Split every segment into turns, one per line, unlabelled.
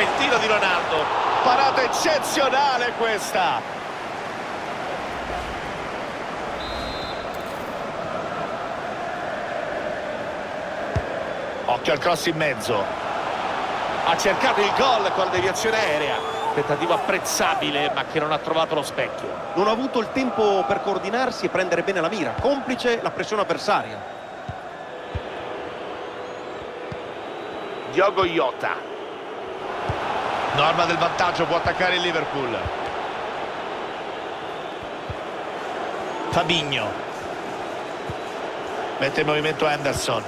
C'è il tiro di Ronaldo. Parata eccezionale questa. Occhio al cross in mezzo. Ha cercato il gol con la deviazione aerea. Tentativo apprezzabile, ma che non ha trovato lo specchio.
Non ha avuto il tempo per coordinarsi e prendere bene la mira, complice la pressione avversaria.
Diogo Jota. Norma del vantaggio, può attaccare il Liverpool. Fabinho. Mette in movimento Henderson.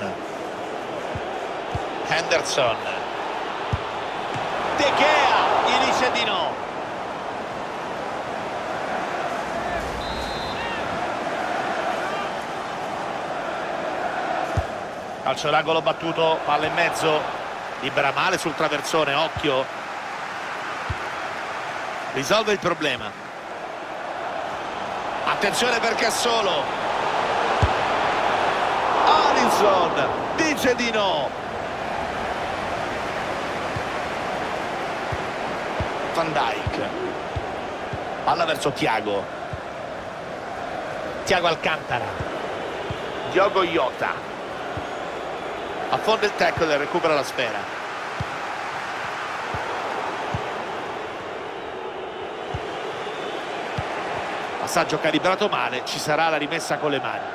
De Gea gli dice di no. Calcio d'angolo battuto, palla in mezzo, libera male sul traversone, occhio. Risolve il problema. Attenzione perché è solo. Alisson dice di no. Van Dijk. Palla verso Thiago. Thiago Alcantara. Diogo Jota. Affonda il tackle e recupera la sfera. Passaggio calibrato male, ci sarà la rimessa con le mani.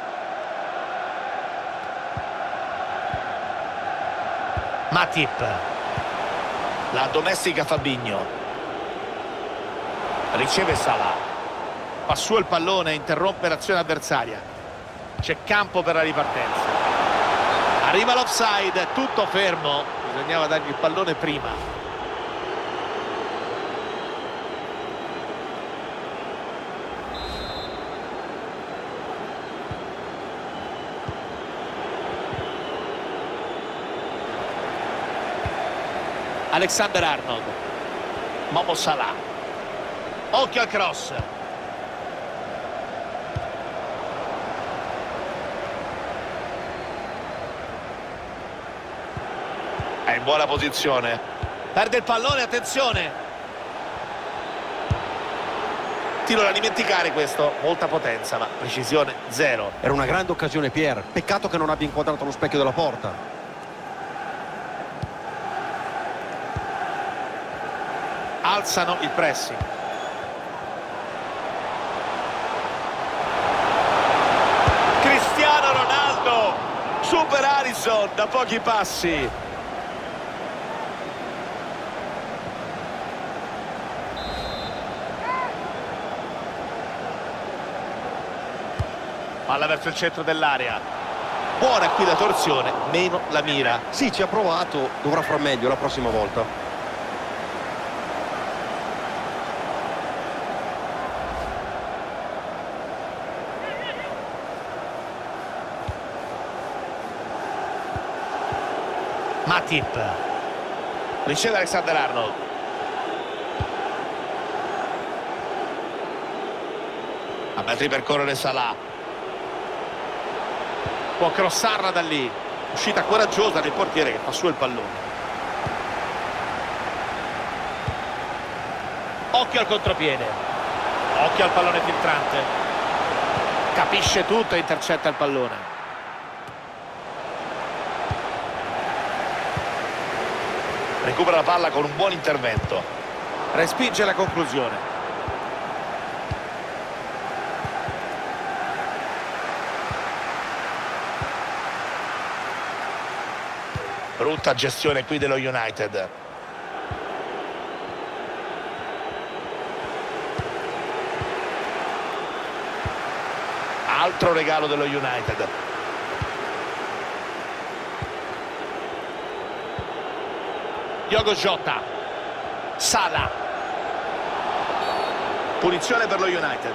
Matip. La domestica Fabinho. Riceve Salah. Va su il pallone, interrompe l'azione avversaria. C'è campo per la ripartenza. Arriva l'offside, tutto fermo. Bisognava dargli il pallone prima. Alexander-Arnold. Momo Salah. Occhio al cross. È in buona posizione. Perde il pallone, attenzione. Tiro da dimenticare questo. Molta potenza, ma precisione zero.
Era una grande occasione, Pier. Peccato che non abbia inquadrato lo specchio della porta.
Alzano il pressing. Cristiano Ronaldo supera Alisson da pochi passi. Palla verso il centro dell'area. Buona qui la torsione, meno la mira.
Sì, ci ha provato, dovrà far meglio la prossima volta.
Matip. Riceve Alexander-Arnold. A metri per correre Salah. Può crossarla da lì. Uscita coraggiosa del portiere che fa su il pallone. Occhio al contropiede. Occhio al pallone filtrante. Capisce tutto e intercetta il pallone. Recupera la palla con un buon intervento. Respinge la conclusione. Brutta gestione qui dello United. Altro regalo dello United. Diogo Jota. Salah. Punizione per lo United.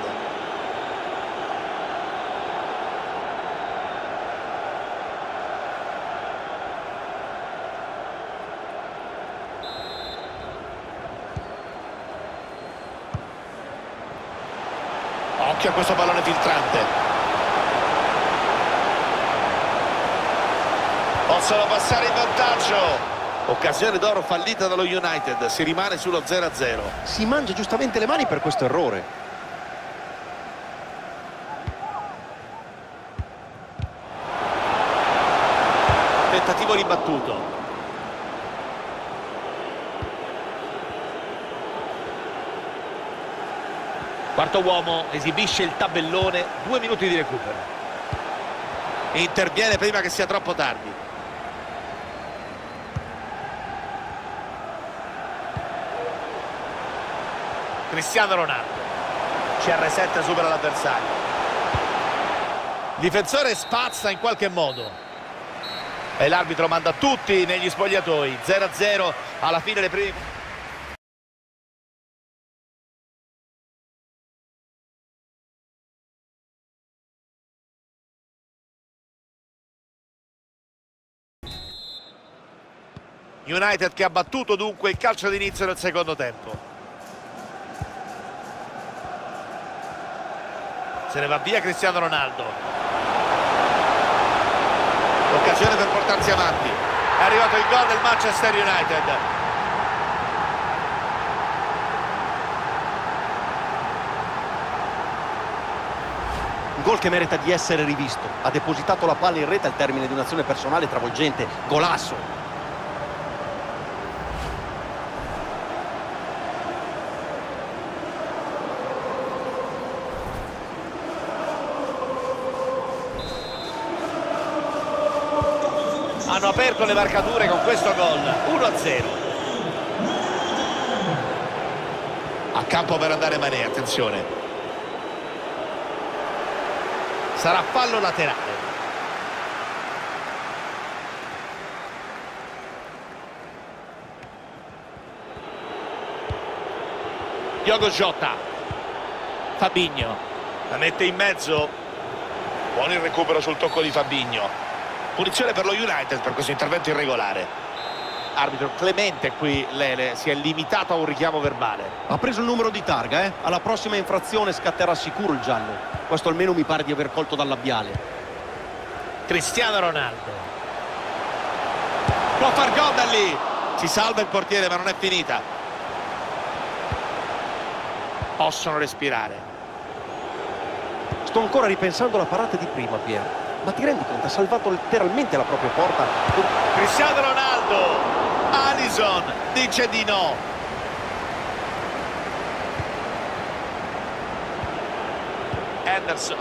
Occhio a questo pallone filtrante. Possono passare in vantaggio. Occasione d'oro fallita dallo United, si rimane sullo 0-0.
Si mangia giustamente le mani per questo errore.
Tentativo ribattuto. Quarto uomo, esibisce il tabellone, 2 minuti di recupero. Interviene prima che sia troppo tardi. Cristiano Ronaldo. CR7 supera l'avversario. Difensore spazza in qualche modo. E l'arbitro manda tutti negli spogliatoi. 0-0 alla fine dei primi. United che ha battuto dunque il calcio d'inizio del secondo tempo. Se ne va via Cristiano Ronaldo. Occasione per portarsi avanti. È arrivato il gol del Manchester United.
Un gol che merita di essere rivisto. Ha depositato la palla in rete al termine di un'azione personale travolgente. Golasso.
Hanno aperto le marcature con questo gol. 1-0. A campo per andare Mané, attenzione. Sarà fallo laterale. Diogo Jota. Fabinho. La mette in mezzo. Buon il recupero sul tocco di Fabinho. Punizione per lo United per questo intervento irregolare. Arbitro clemente qui, Lele, si è limitato a un richiamo verbale.
Ha preso il numero di targa, eh? Alla prossima infrazione scatterà sicuro il giallo. Questo almeno mi pare di aver colto dal labiale.
Cristiano Ronaldo. Può far gol da lì. Si salva il portiere ma non è finita. Possono respirare.
Sto ancora ripensando alla parata di prima, Pier. Ma ti rendi conto? Ha salvato letteralmente la propria porta.
Cristiano Ronaldo. Alisson dice di no. Henderson.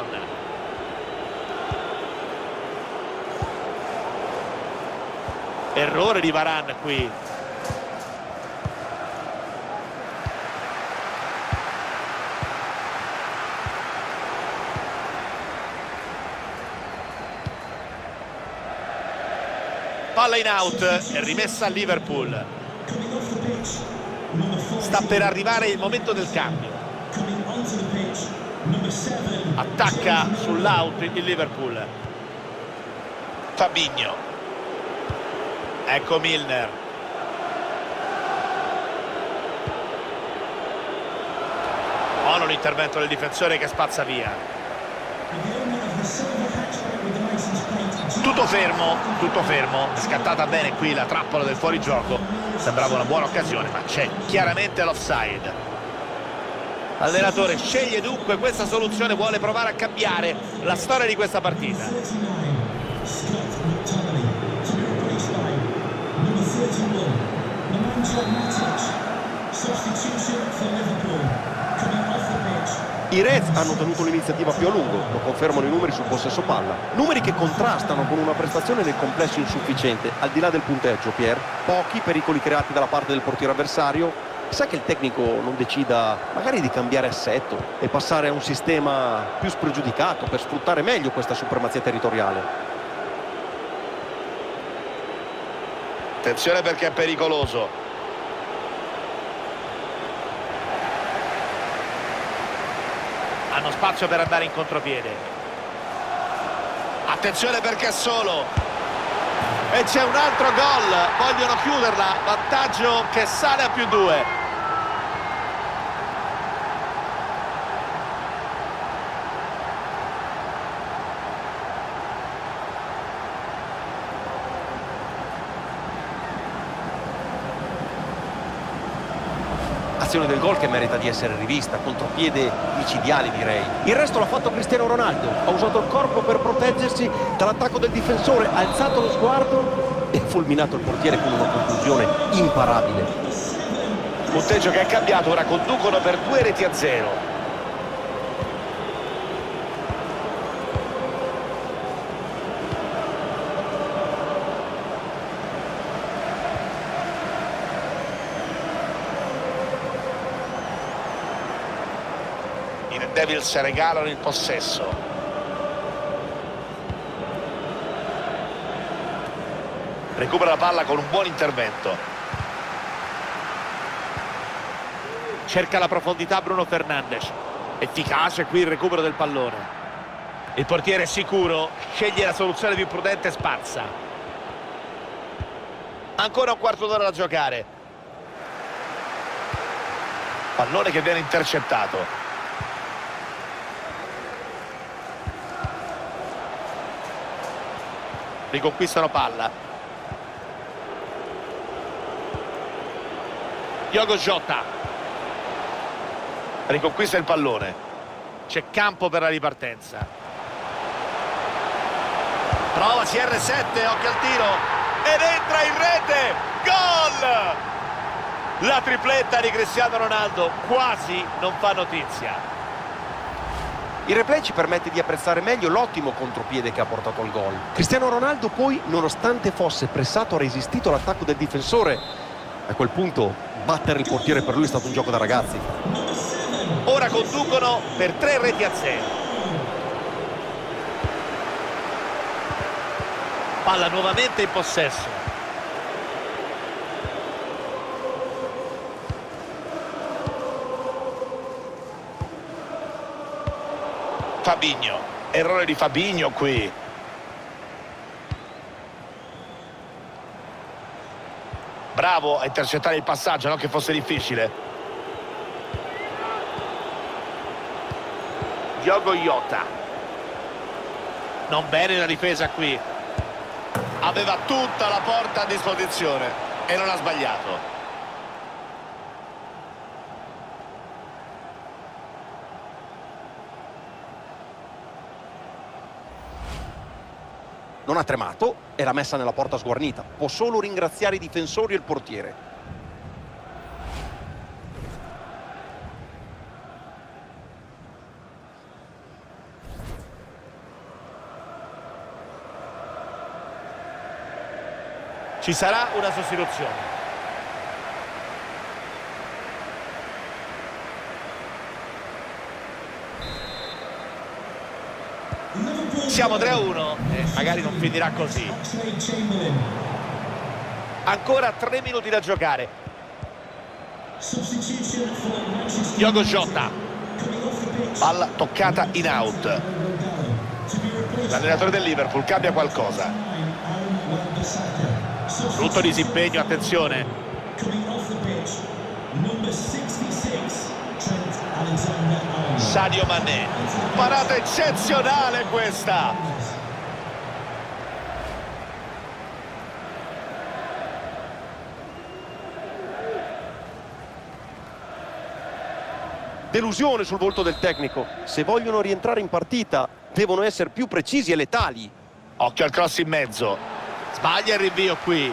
Errore di Varane qui. Palla in out e rimessa a Liverpool. Sta per arrivare il momento del cambio. Attacca sull'out il Liverpool. Fabinho. Ecco Milner. Buono l'intervento del difensore che spazza via. Tutto fermo, è scattata bene qui la trappola del fuorigioco, sembrava una buona occasione ma c'è chiaramente l'offside. L'allenatore sceglie dunque questa soluzione, vuole provare a cambiare la storia di questa partita.
I Reds hanno tenuto l'iniziativa più a lungo, lo confermano i numeri sul possesso palla. Numeri che contrastano con una prestazione nel complesso insufficiente, al di là del punteggio, Pier. Pochi pericoli creati dalla parte del portiere avversario. Sa che il tecnico non decida magari di cambiare assetto e passare a un sistema più spregiudicato per sfruttare meglio questa supremazia territoriale.
Attenzione perché è pericoloso. Hanno spazio per andare in contropiede. Attenzione perché è solo. E c'è un altro gol. Vogliono chiuderla. Vantaggio che sale a +2.
l'azione del gol che merita di essere rivista, contropiede micidiale direi. Il resto l'ha fatto Cristiano Ronaldo, ha usato il corpo per proteggersi dall'attacco del difensore, ha alzato lo sguardo e ha fulminato il portiere con una conclusione imparabile.
Punteggio che è cambiato, ora conducono per 2-0. I Red Devils regalano il possesso. Recupera la palla con un buon intervento. Cerca la profondità Bruno Fernandes. Efficace qui il recupero del pallone. Il portiere è sicuro, sceglie la soluzione più prudente e spazza. Ancora un quarto d'ora da giocare. Pallone che viene intercettato. Riconquistano palla. Diogo Jota. Riconquista il pallone. C'è campo per la ripartenza. Prova CR7, occhio al tiro ed entra in rete. Gol! La tripletta di Cristiano Ronaldo quasi non fa notizia.
Il replay ci permette di apprezzare meglio l'ottimo contropiede che ha portato al gol. Cristiano Ronaldo poi, nonostante fosse pressato, ha resistito all'attacco del difensore. A quel punto battere il portiere per lui è stato un gioco da ragazzi.
Ora conducono per 3-0. Palla nuovamente in possesso. Fabinho, errore di Fabinho qui. Bravo a intercettare il passaggio, non che fosse difficile. Diogo Jota. Non bene la difesa qui. Aveva tutta la porta a disposizione e non ha sbagliato.
Non ha tremato e l'ha messa nella porta sguarnita. Può solo ringraziare i difensori e il portiere.
Ci sarà una sostituzione. Siamo 3-1 e magari non finirà così. Ancora 3 minuti da giocare. Diogo Jota. Palla toccata in out. L'allenatore del Liverpool cambia qualcosa. Brutto disimpegno, attenzione. Sadio Mané. Parata eccezionale questa.
Delusione sul volto del tecnico. Se vogliono rientrare in partita devono essere più precisi e letali.
Occhio al cross in mezzo. Sbaglia il rinvio qui.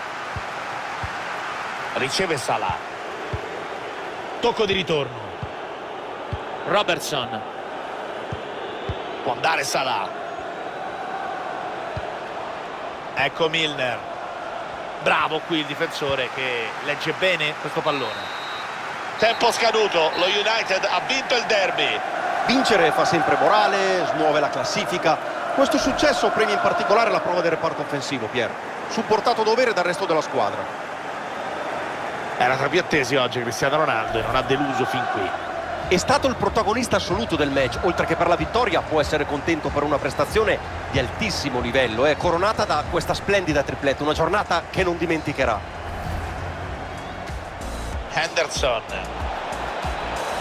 Riceve Salah. Tocco di ritorno. Robertson. Può andare Salah. Ecco Milner. Bravo qui il difensore che legge bene questo pallone. Tempo scaduto, lo United ha vinto il derby.
Vincere fa sempre morale, smuove la classifica. Questo successo premia in particolare la prova del reparto offensivo, Pier, supportato a dovere dal resto della squadra.
Era tra più attesi oggi Cristiano Ronaldo e non ha deluso fin qui.
È stato il protagonista assoluto del match, oltre che per la vittoria può essere contento per una prestazione di altissimo livello, coronata da questa splendida tripletta, una giornata che non dimenticherà.
Henderson.